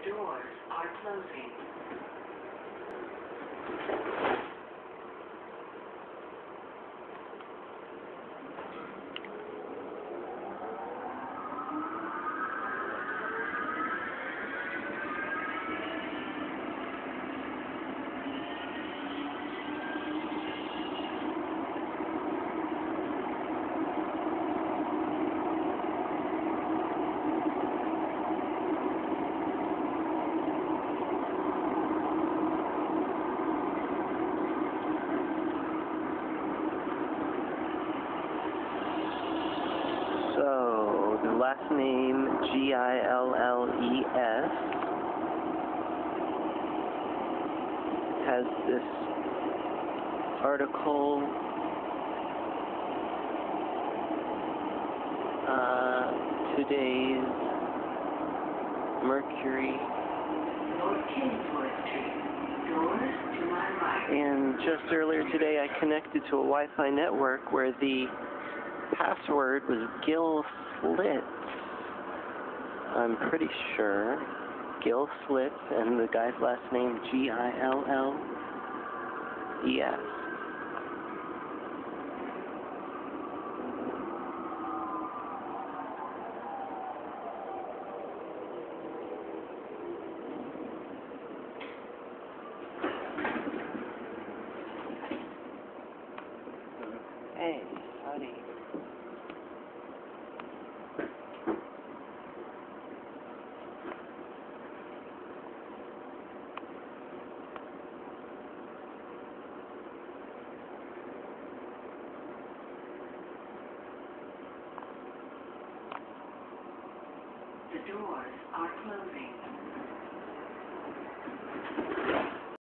doors are closing. So, the last name, Gilles, has this article, today's Mercury, and just earlier today I connected to a Wi-Fi network where the password was Gilles, I'm pretty sure. Gilles, and the guy's last name, Gilles. Hey, howdy. The doors are closing.